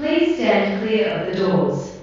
Please stand clear of the doors.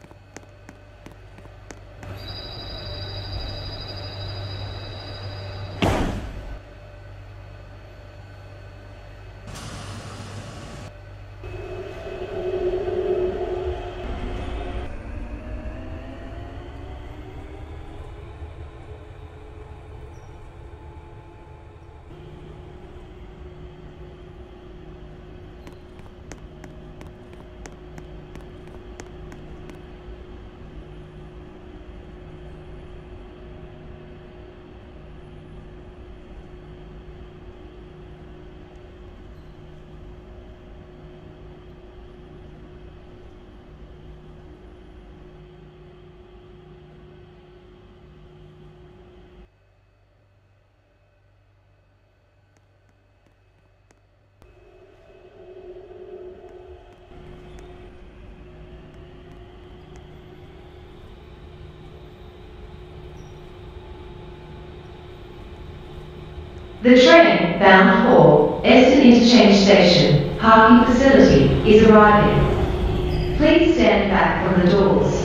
The train bound for Eston Interchange Station parking facility is arriving. Please stand back from the doors.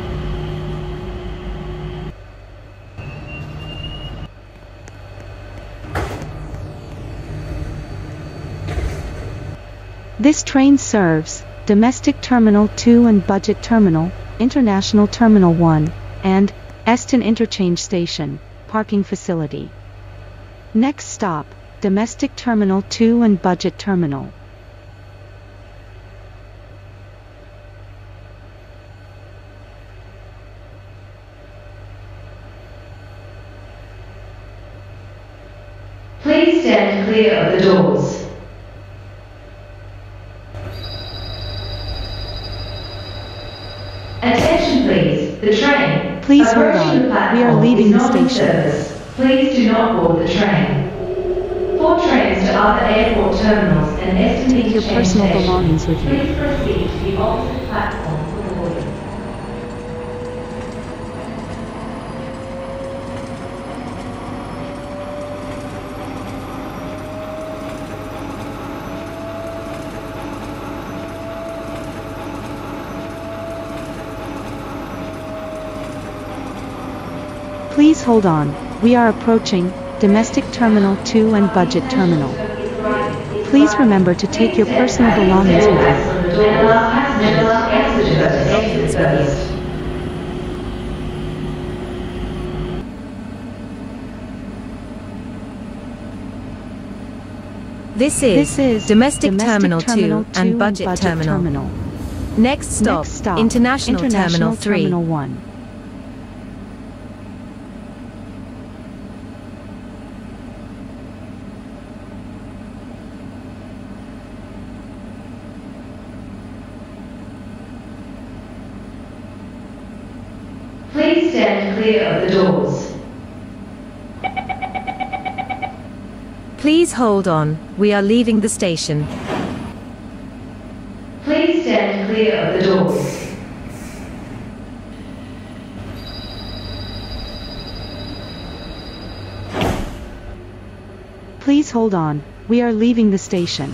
This train serves Domestic Terminal 2 and Budget Terminal, International Terminal 1, and Eston Interchange Station parking facility. Next stop, Domestic Terminal 2 and Budget Terminal. Please stand clear of the doors. Attention please, the train. Please hold approaching the on, we are platform leaving is the not in station. service. Please do not board the train. For trains to other airport terminals and Eston Take your Interchange personal Station, belongings with you. please proceed to the opposite platform for boarding. Please hold on, we are approaching Domestic Terminal 2 and Budget Terminal. Please remember to take your personal belongings with you. And allow passengers to exit first. This is Domestic Terminal 2 and Budget Terminal. Next stop, International Terminal 3. Terminal 1. Please stand clear of the doors. Please hold on, we are leaving the station. Please stand clear of the doors. Please hold on, we are leaving the station.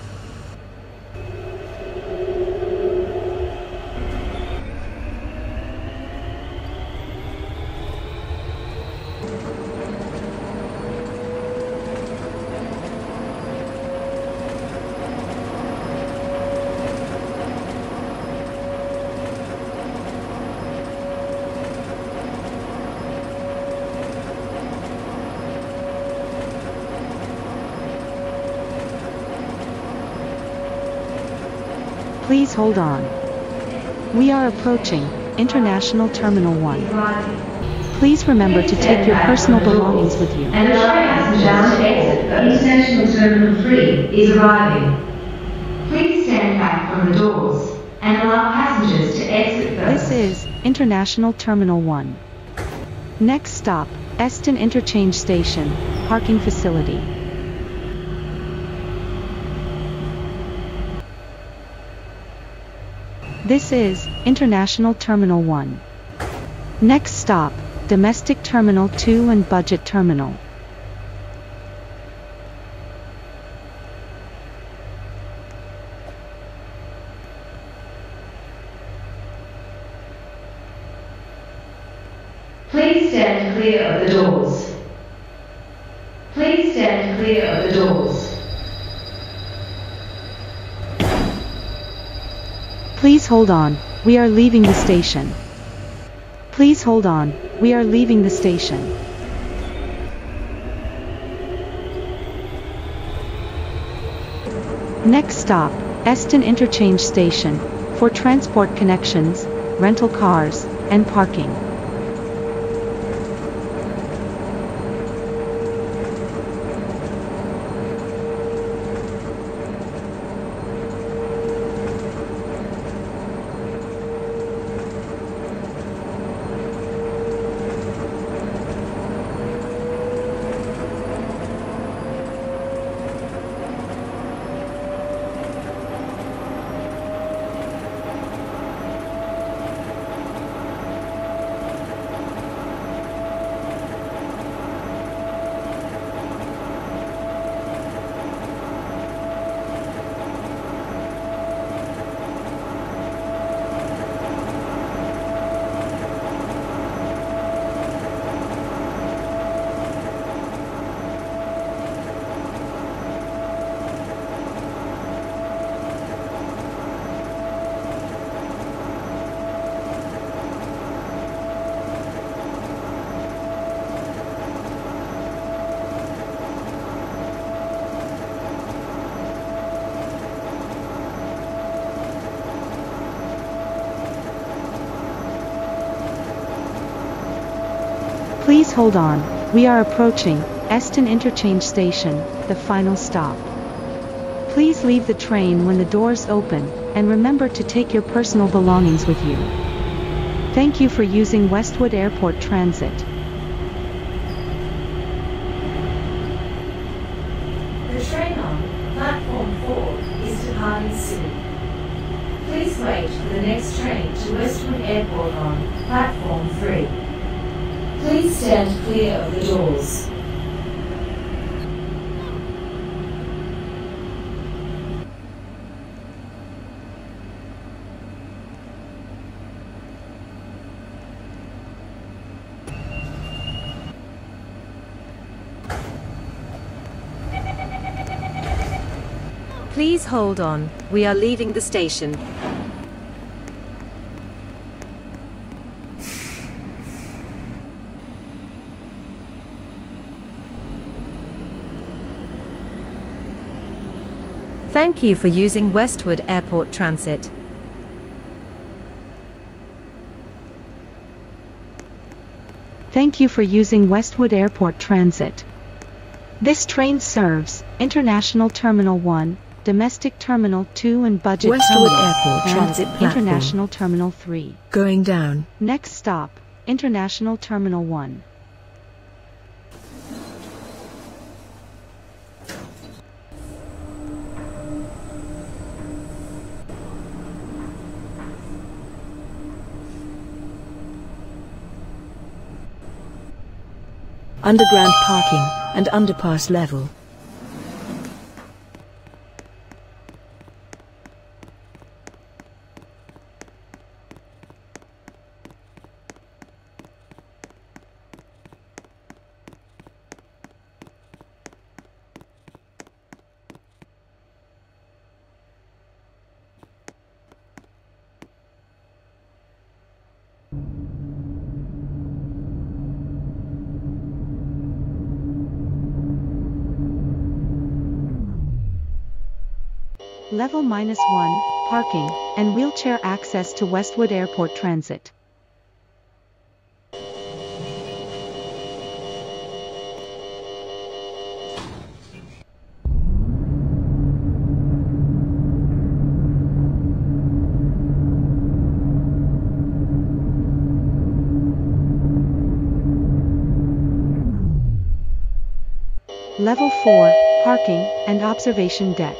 Please hold on. We are approaching International Terminal 1. Please remember to take your personal belongings with you. And allow passengers to exit first. International Terminal 3 is arriving. Please stand back from the doors and allow passengers to exit first. This is International Terminal 1. Next stop, Eston Interchange Station, parking facility. This is International Terminal 1. Next stop, Domestic Terminal 2 and Budget Terminal. Please stand clear of the doors. Please stand clear of the doors. Please hold on, we are leaving the station. Please hold on, we are leaving the station. Next stop, Eston Interchange Station, for transport connections, rental cars, and parking. Please hold on, we are approaching Eston Interchange Station, the final stop. Please leave the train when the doors open, and remember to take your personal belongings with you. Thank you for using Westwood Airport Transit. The train on platform 4 is departing soon. Please wait for the next train to Westwood Airport on platform 3. Please stand clear of the doors. Please hold on, we are leaving the station. Thank you for using Westwood Airport Transit. Thank you for using Westwood Airport Transit. This train serves International Terminal 1, Domestic Terminal 2 and Budget Westwood Terminal, Airport and Transit platform. International Terminal 3. Going down. Next stop, International Terminal 1. Underground parking and underpass level. Level -1, parking, and wheelchair access to Westwood Airport Transit. Level 4, parking, and observation deck.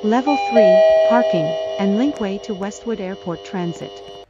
Level 3, parking, and linkway to Westwood Airport Transit.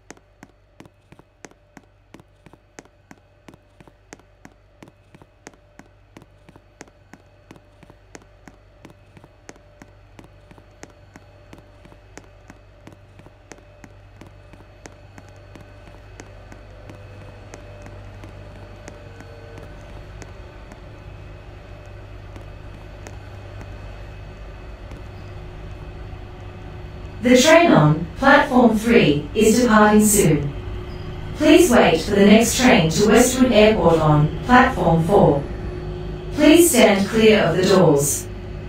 The train on platform 3 is departing soon. Please wait for the next train to Westwood Airport on platform 4. Please stand clear of the doors.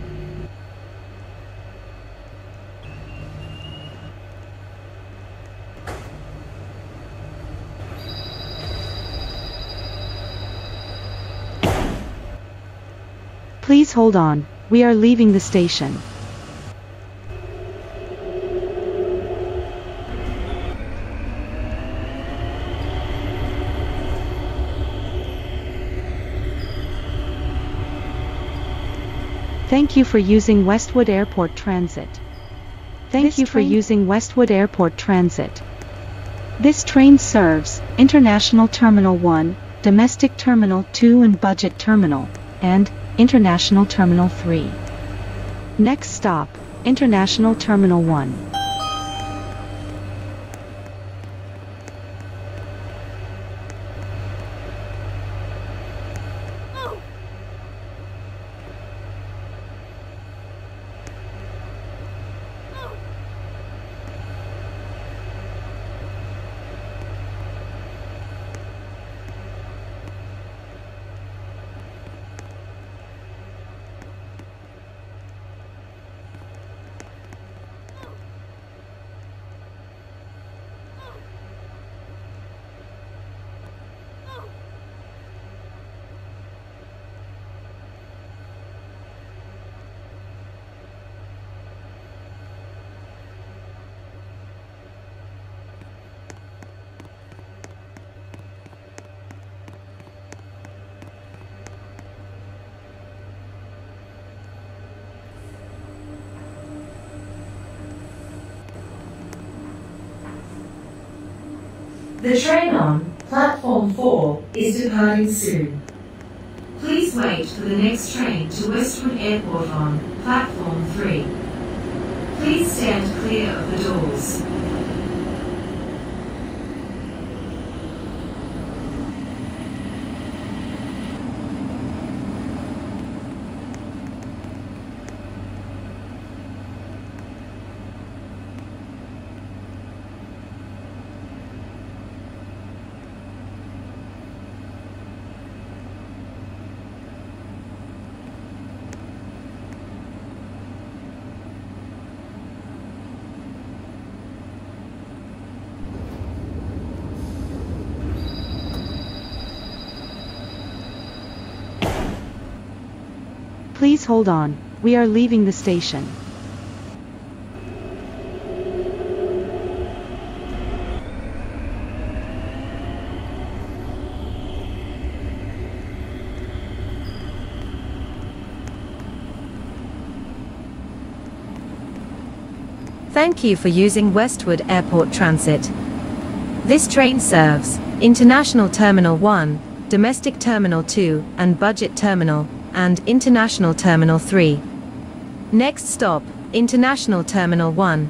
Please hold on, we are leaving the station. Thank you for using Westwood Airport Transit. Thank you for using Westwood Airport Transit. This train serves International Terminal 1, Domestic Terminal 2 and Budget Terminal, and International Terminal 3. Next stop, International Terminal 1. The train on platform 4 is departing soon. Please wait for the next train to Westwood Airport on platform 3. Please stand clear of the doors. Please hold on, we are leaving the station. Thank you for using Westwood Airport Transit. This train serves International Terminal 1, Domestic Terminal 2 and Budget Terminal, and International Terminal 3. Next stop, International Terminal 1.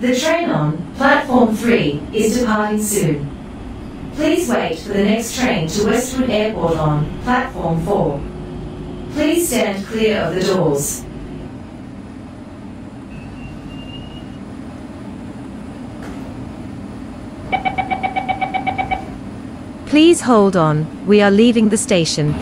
The train on platform 3 is departing soon. Please wait for the next train to Westwood Airport on platform 4. Please stand clear of the doors. Please hold on, we are leaving the station.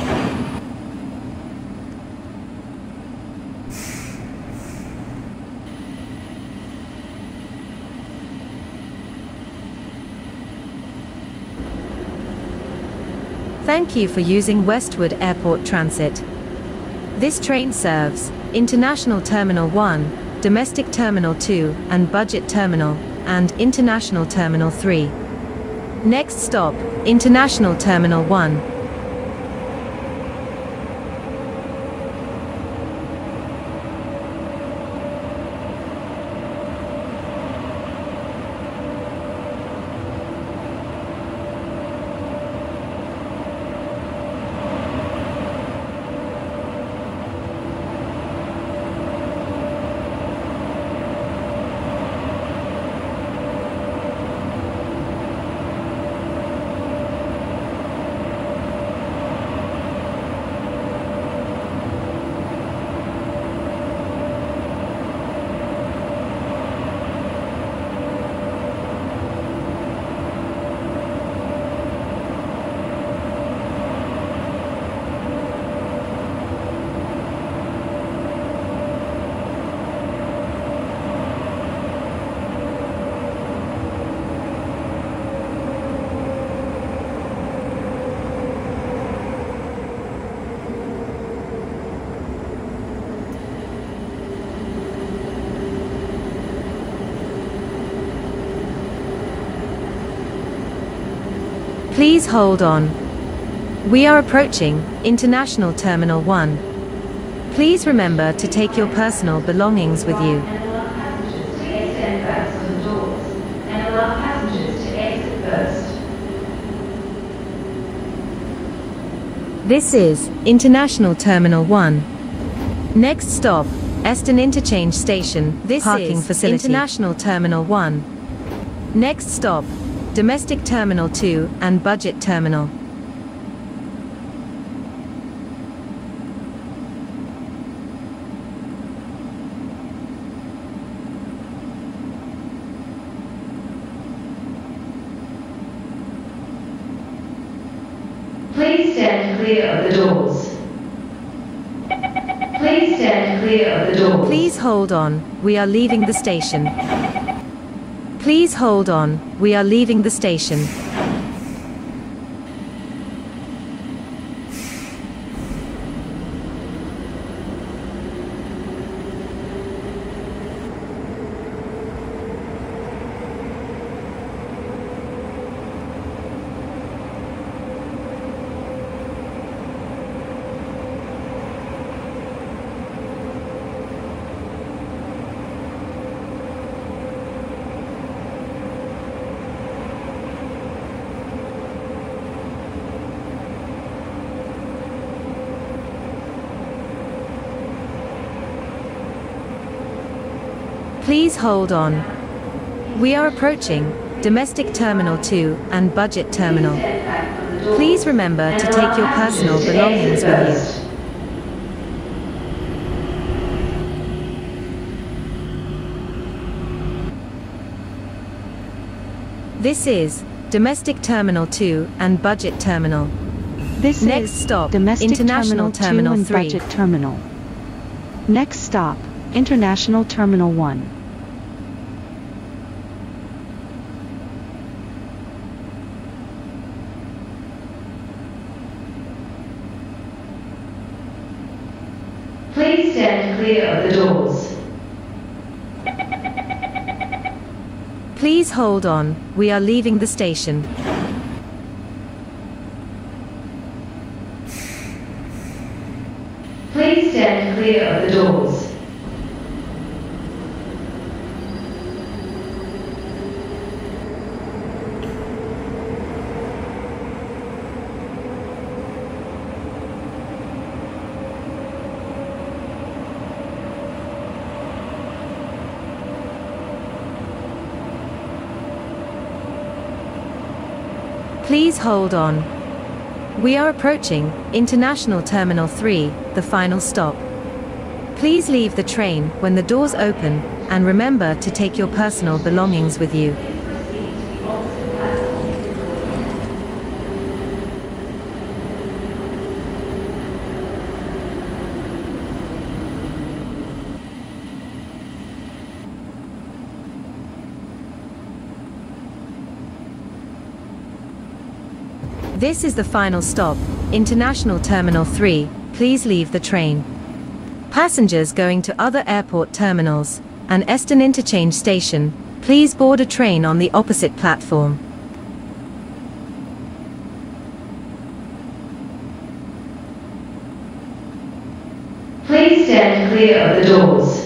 Thank you for using Westwood Airport Transit. This train serves International Terminal 1, Domestic Terminal 2 and Budget Terminal, and International Terminal 3. Next stop, International Terminal 1. Please hold on. We are approaching International Terminal 1. Please remember to take your personal belongings with you. And allow passengers to extend backs on the doors. And allow passengers to exit first. This is International Terminal 1. Next stop, Eston Interchange Station. This Parking is facility. International Terminal 1. Next stop, Domestic Terminal 2 and Budget Terminal. Please stand clear of the doors. Please stand clear of the doors. Please hold on, we are leaving the station. Please hold on, we are leaving the station. Please hold on. We are approaching Domestic Terminal 2 and Budget Terminal. Please remember to take your personal belongings with you. This is Domestic Terminal 2 and Budget Terminal. This Next is stop, Domestic International Terminal 2 Terminal and 3. Budget Terminal. Next stop, International Terminal 1. Please stand clear of the doors. Please hold on, we are leaving the station. Please stand clear of the doors. Please hold on. We are approaching International Terminal 3, the final stop. Please leave the train when the doors open, and remember to take your personal belongings with you. This is the final stop, International Terminal 3, please leave the train. Passengers going to other airport terminals and Eston Interchange Station, please board a train on the opposite platform. Please stand clear of the doors.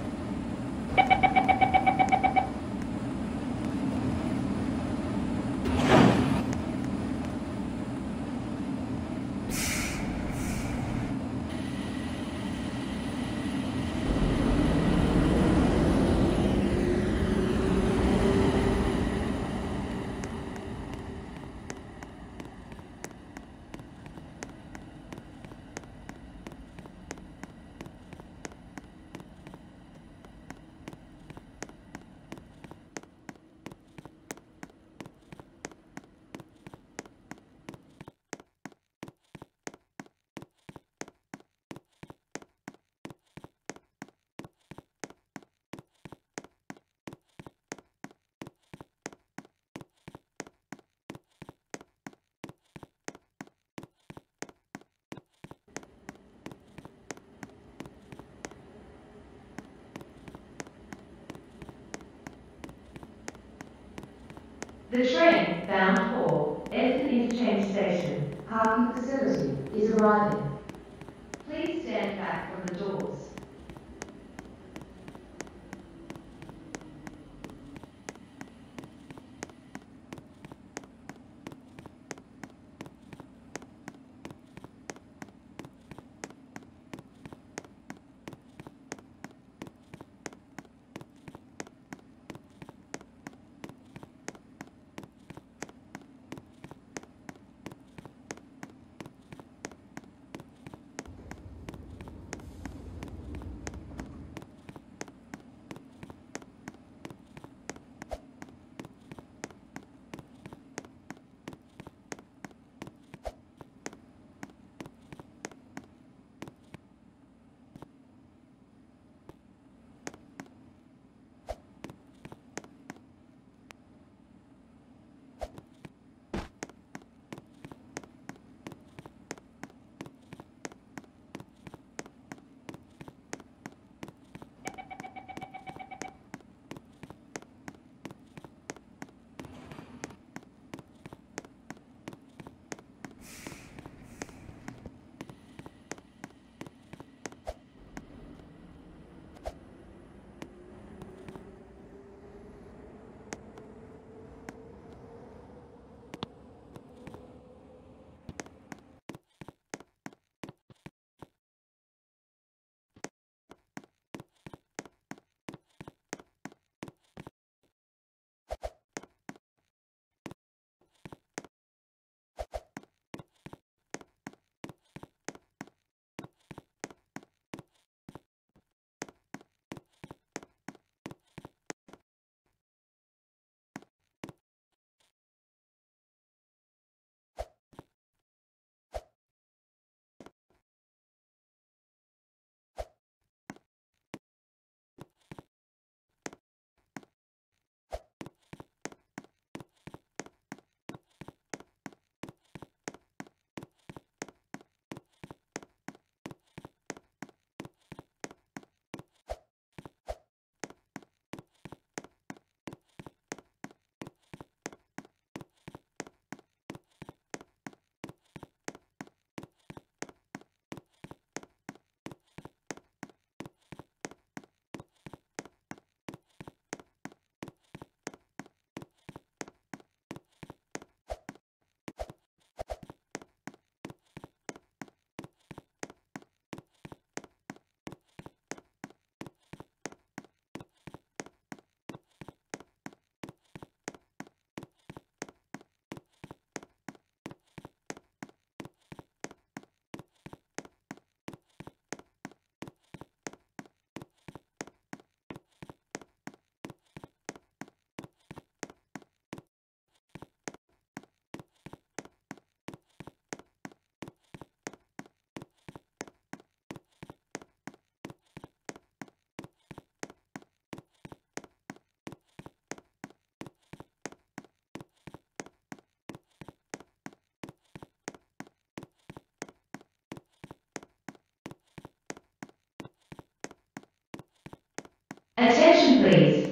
The train bound for Eston Interchange Station parking facility is arriving. Please stand back from the doors.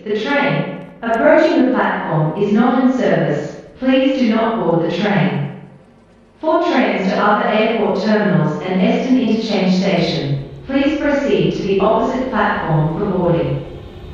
the train approaching the platform is not in service. Please do not board the train. For trains to other airport terminals and Eston Interchange Station, please proceed to the opposite platform for boarding.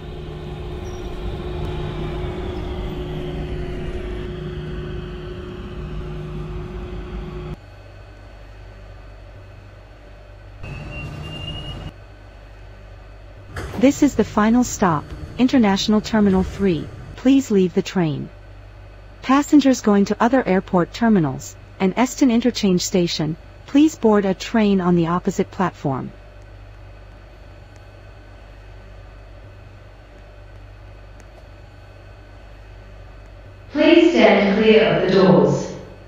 This is the final stop, International Terminal 3. Please leave the train. Passengers going to other airport terminals and Eston Interchange Station, please board a train on the opposite platform. Please stand clear of the doors.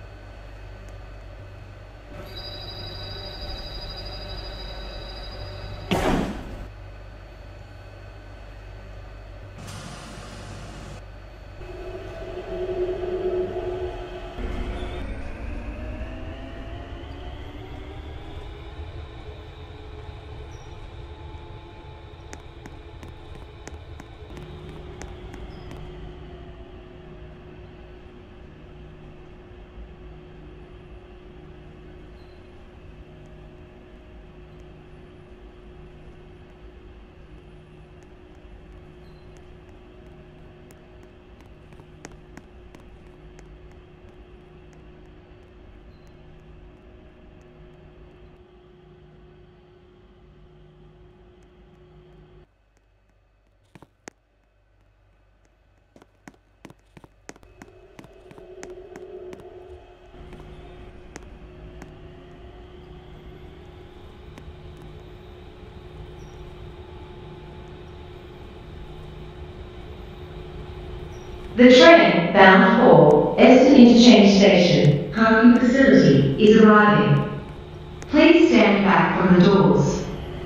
The train bound for Eston Interchange Station parking facility is arriving. Please stand back from the doors.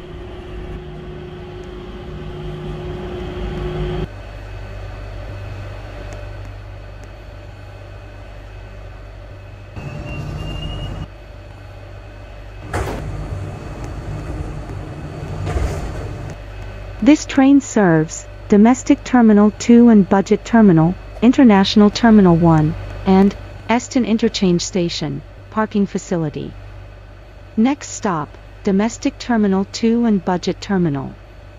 This train serves Domestic Terminal 2 and Budget Terminal, International Terminal 1, and Eston Interchange Station, parking facility. Next stop, Domestic Terminal 2 and Budget Terminal.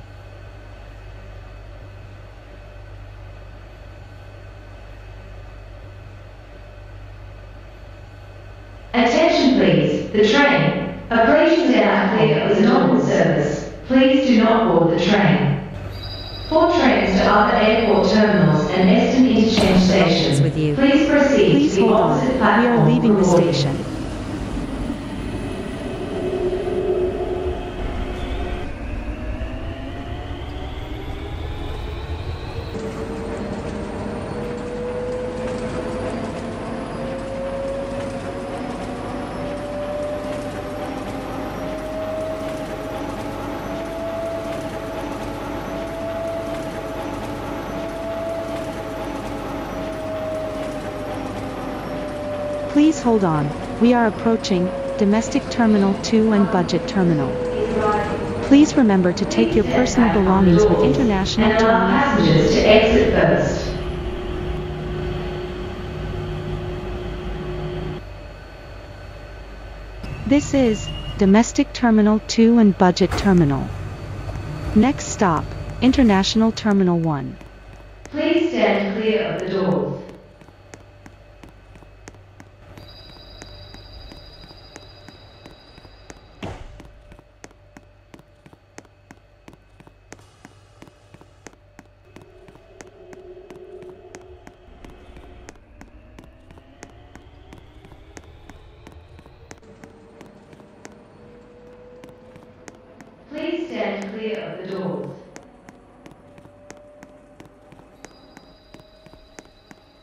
Attention please, the train approaching the clear is not in service. Please do not board the train. For trains to other airport terminals and Eston Interchange Station, with you. please proceed Please to the hold on. opposite We platform are leaving for the boarding. station. Please hold on. We are approaching Domestic Terminal 2 and Budget Terminal. Please remember to take your personal belongings with International and allow Terminal. passengers to exit first. This is Domestic Terminal 2 and Budget Terminal. Next stop, International Terminal 1. Please stand clear of the doors. Please stand clear of the doors.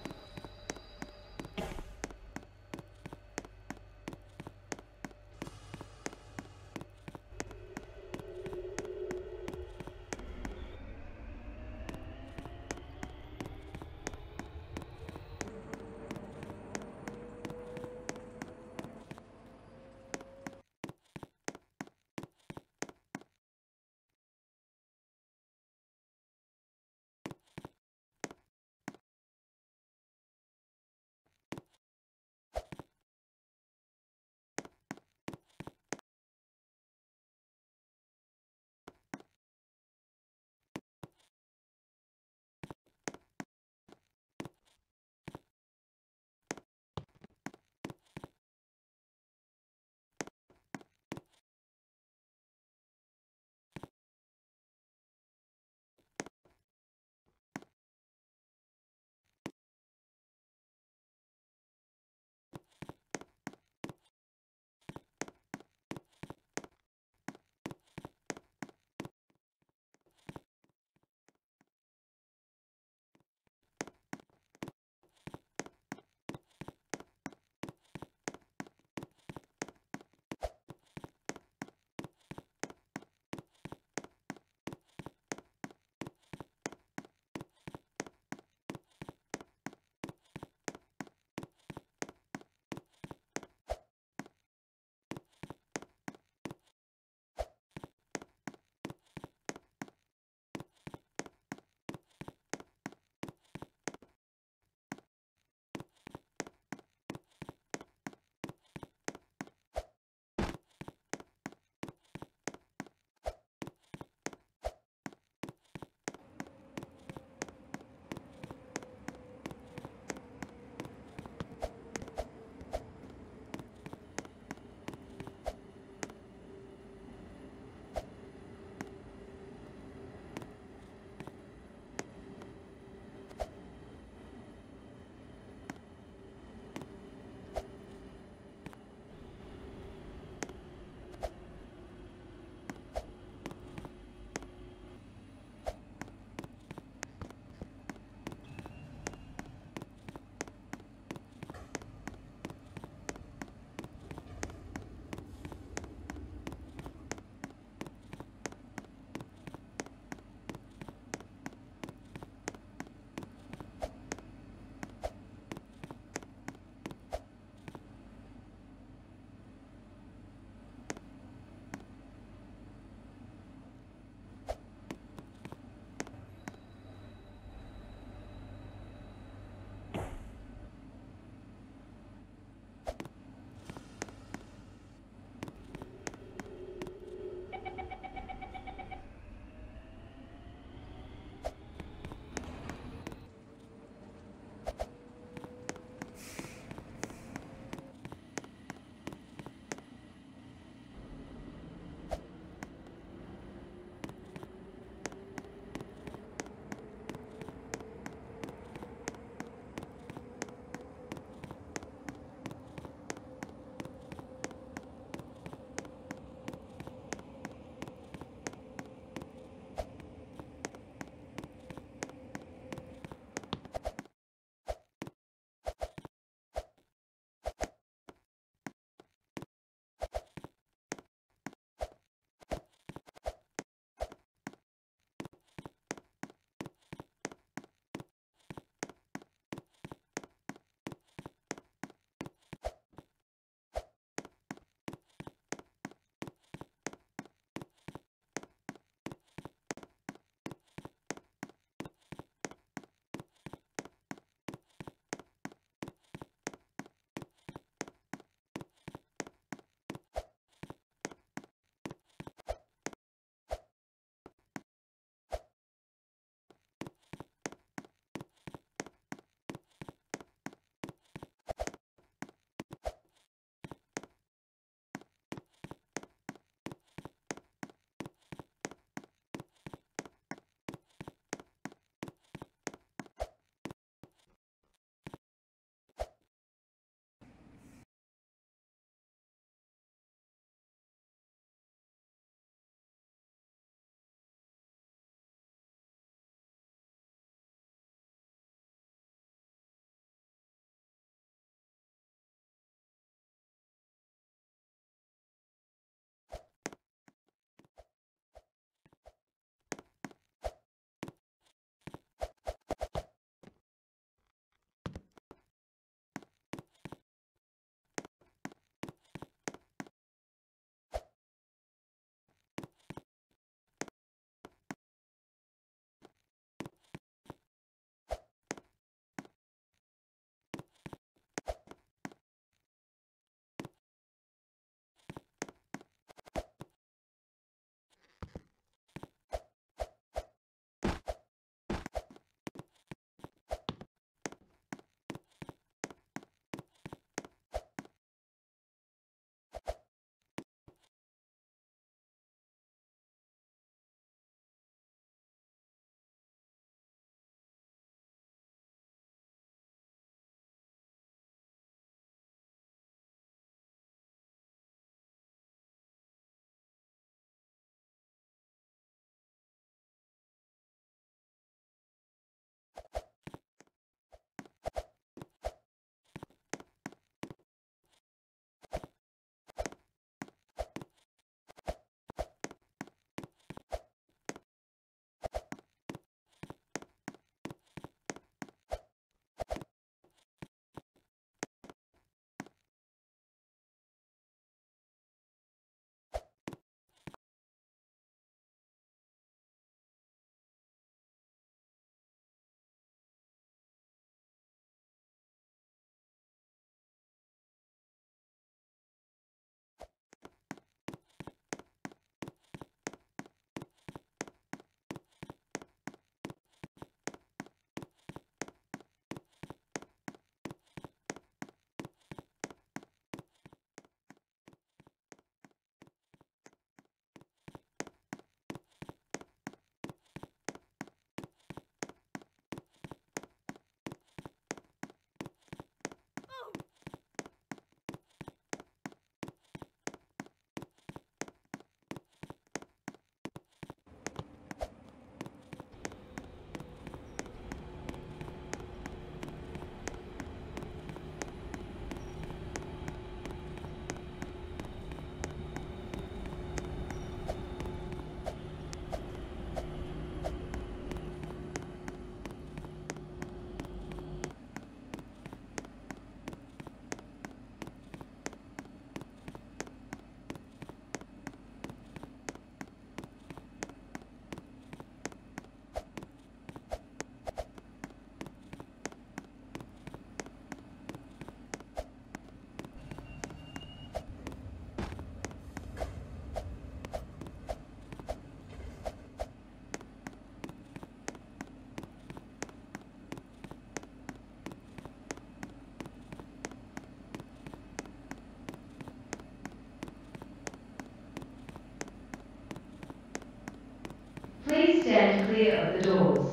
clear of the doors.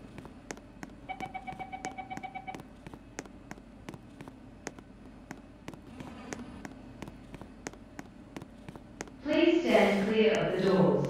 Please stand clear of the doors.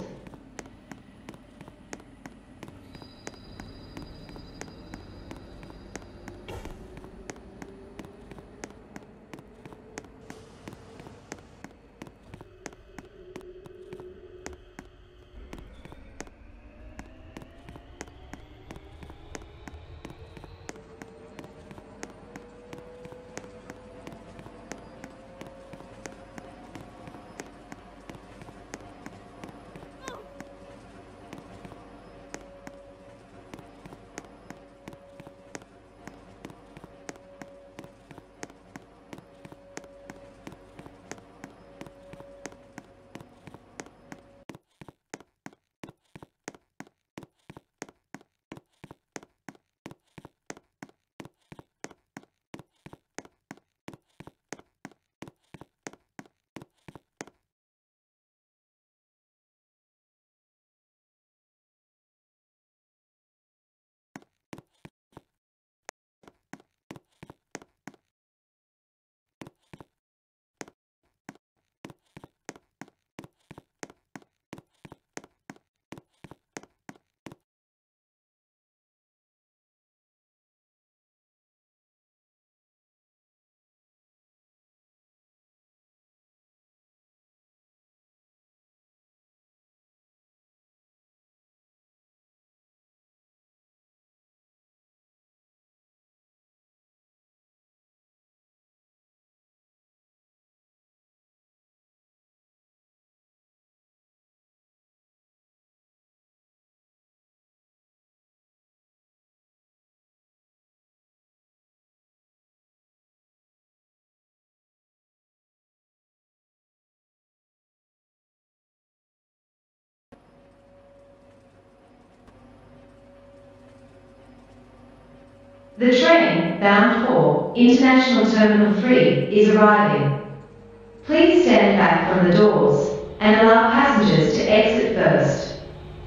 The train bound for International Terminal 3 is arriving. Please stand back from the doors and allow passengers to exit first.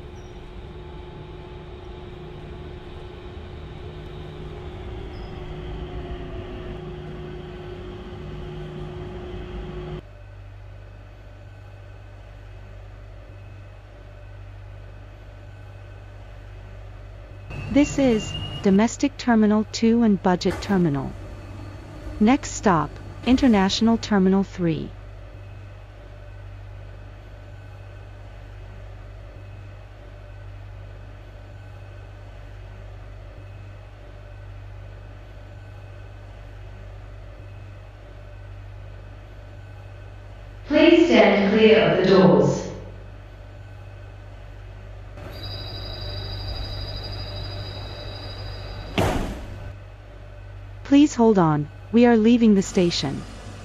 This is Domestic Terminal 2 and Budget Terminal. Next stop, International Terminal 3. Please stand clear of the doors. Please hold on, we are leaving the station.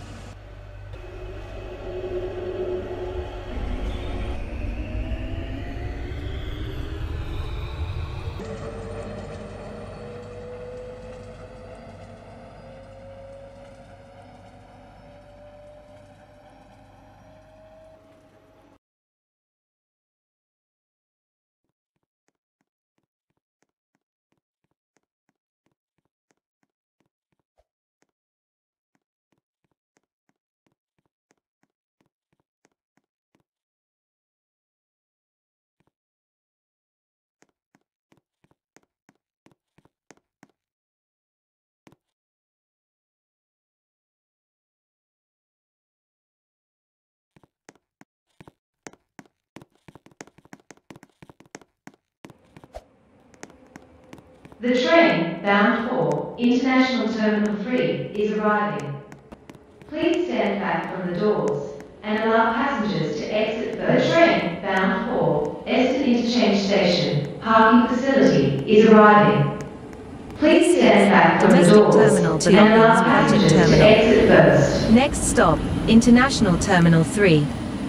The train bound for International Terminal 3 is arriving. Please stand back from the doors and allow passengers to exit first. The train bound for Eston Interchange Station parking facility is arriving. Please stand back from the doors and allow passengers to exit first. Next stop, International Terminal 3.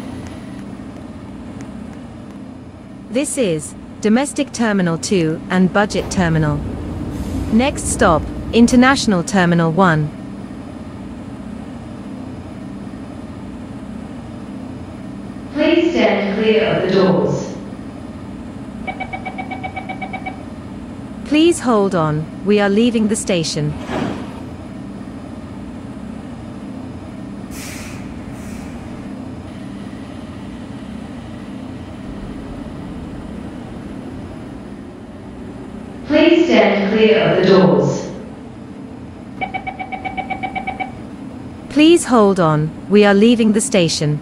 This is Domestic Terminal 2 and Budget Terminal. Next stop, International Terminal 1. Please stand clear of the doors. Please hold on, we are leaving the station. Please stand clear of the doors. Please hold on, we are leaving the station.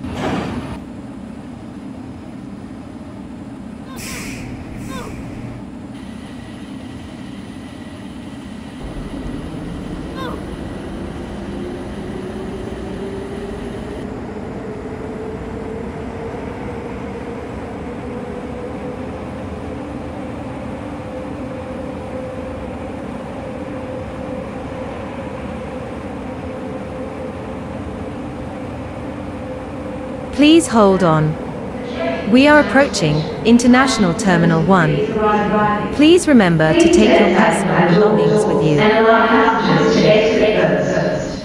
Please hold on. We are approaching International Terminal 1. Please remember to take your personal belongings with you. And allow passengers to exit first.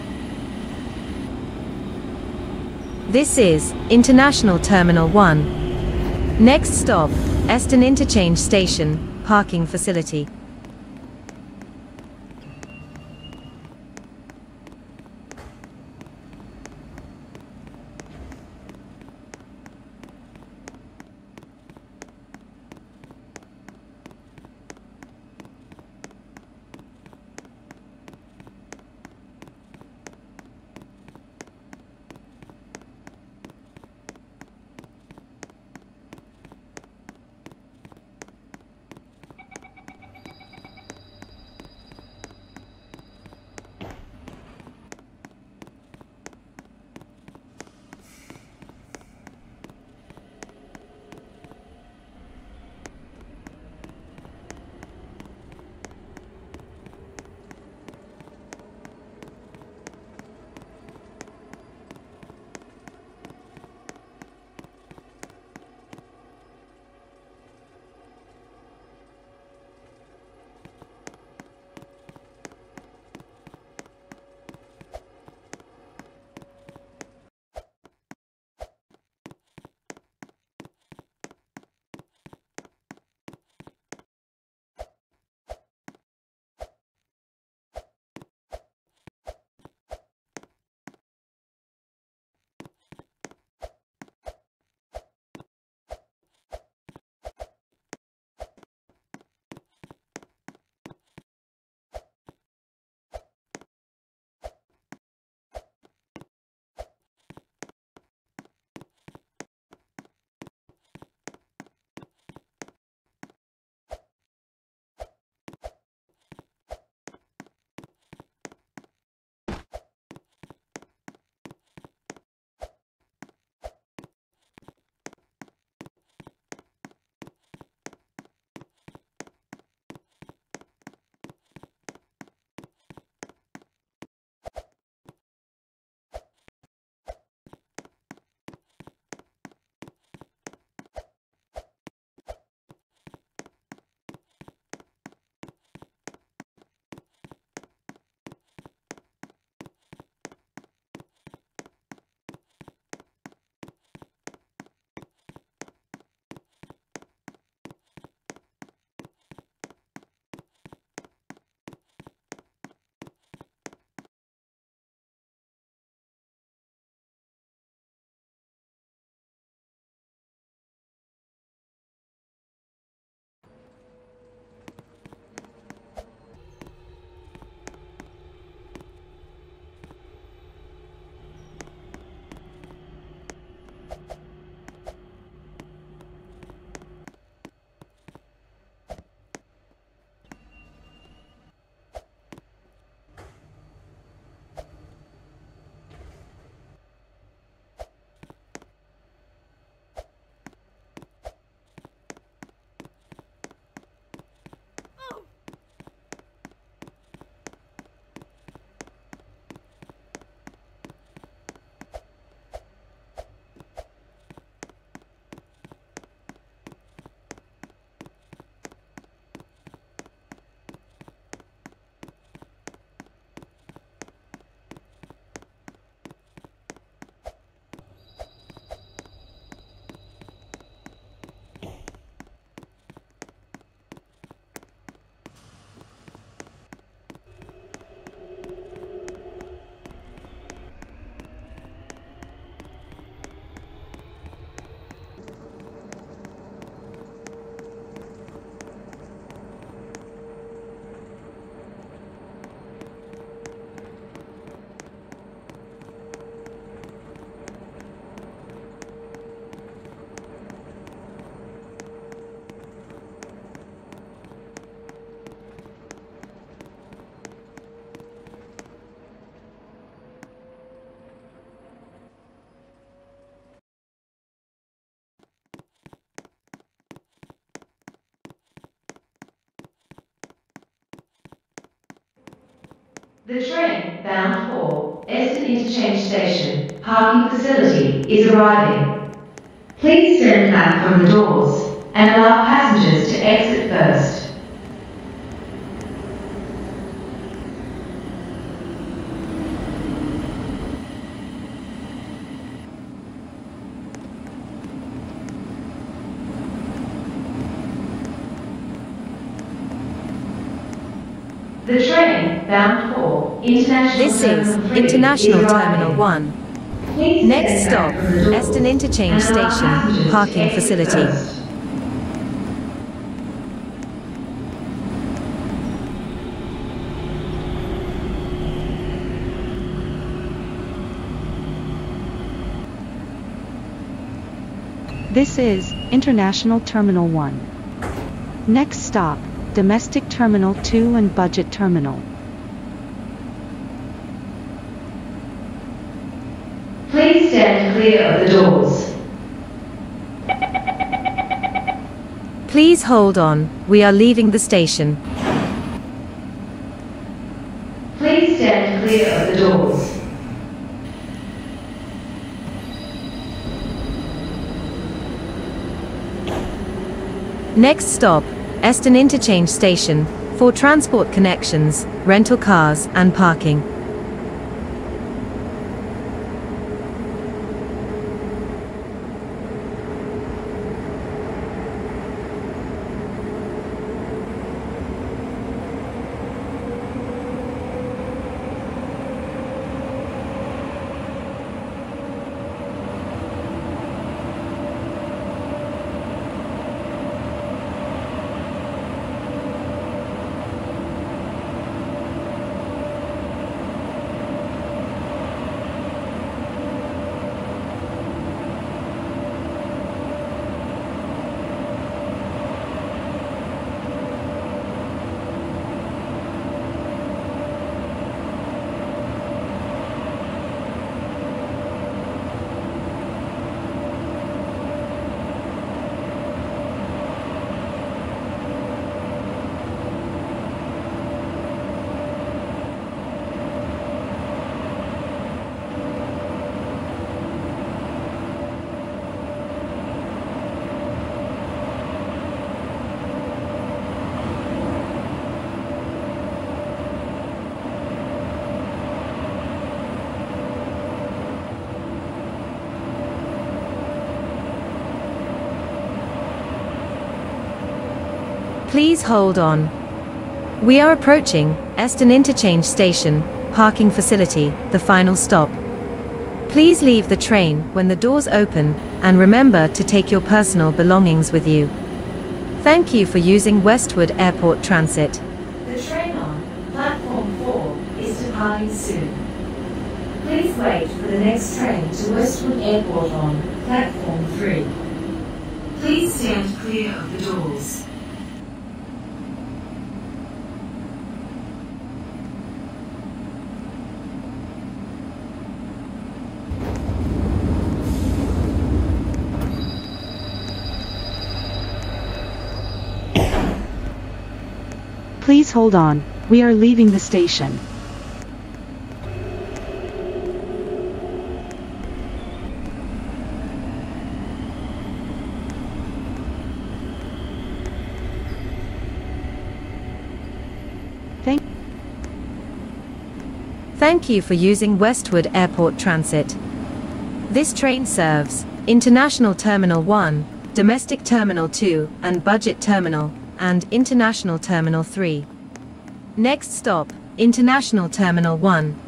This is International Terminal 1. Next stop, Eston Interchange Station, parking facility. The train bound for Eston Interchange Station parking facility is arriving. Please stand back from the doors and allow passengers to exit first. The train bound for International This is Terminal 3 International is Terminal arriving. 1. Please Next stand stop, back from the doors Eston Interchange and allow Station, passengers to parking exit facility. first. This is International Terminal 1. Next stop, Domestic Terminal 2 and Budget Terminal. Please stand clear of the doors. Please hold on, we are leaving the station. Please stand clear of the doors. Next stop, Eston Interchange Station, for transport connections, rental cars and parking. Please hold on. We are approaching Eston Interchange Station, parking facility, the final stop. Please leave the train when the doors open, and remember to take your personal belongings with you. Thank you for using Westwood Airport Transit. The train on platform 4 is departing soon. Please wait for the next train to Westwood Airport on platform 3. Please stand clear of the doors. Please hold on, we are leaving the station. Thank you for using Westwood Airport Transit. This train serves International Terminal 1, Domestic Terminal 2 and Budget Terminal, and International Terminal 3. Next stop, International Terminal 1.